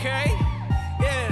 Okay, yeah.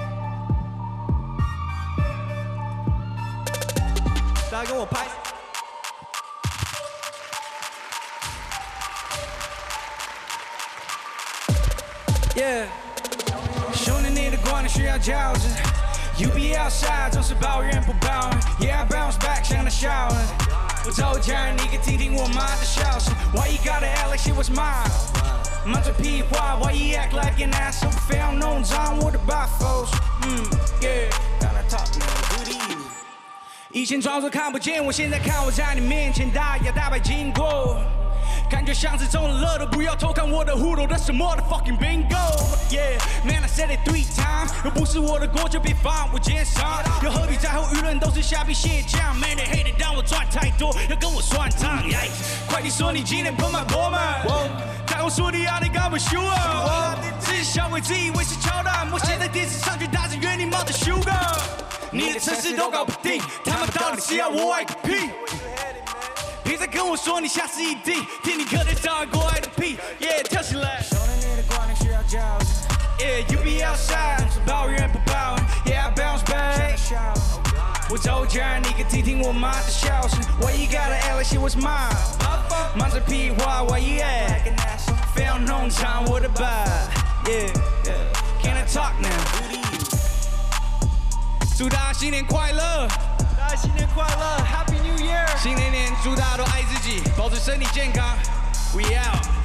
大家跟我拍。Yeah. 兄弟，你的观念需要校正。You be outside， 总是抱怨不抱怨。Yeah, I bounce back， 像那笑人。我找家人，你可听听我妈的笑声。Why you gotta act like she was mine？ 满嘴屁话 ，Why you act like an asshole？ 非要弄脏我的 buffos。Yeah， gotta talk now， who do you？ 以前装作看不见，我现在看我在你面前大摇大摆经过。感觉像是中了乐透，不要偷看我的户头，这是我的 fucking bingo。Yeah, man, I said it 3 times， 又不是我的锅就别放我肩上，又何必在乎舆论都是虾皮蟹酱 ？Man, they hate it， 让我赚太多，要跟我算账。快递说你今天喷满博满，太后说你压力根本修啊，自己小鬼自以为是乔丹，我现在电视上去大声约你妈的 sugar， 你的城市都搞不定，他们到底是要我爱个屁？别再跟我说你下次一定听你可能找完国外的屁 ，Yeah， 跳起来。兄弟，你的观念需要校正。Yeah， you be outside， 抱怨不抱怨 ？Yeah， I bounce back。我找家人，你可听听我妈的笑声。Why you gotta act like she was mine？ 满嘴屁话 ，Why you act？ 非要弄脏我的 bad。Yeah，Can I talk now？ 祝大家新年快乐！大家新年快乐 ，Happy New Year！ 新的一年，祝大家都爱自己，保持身体健康。We out。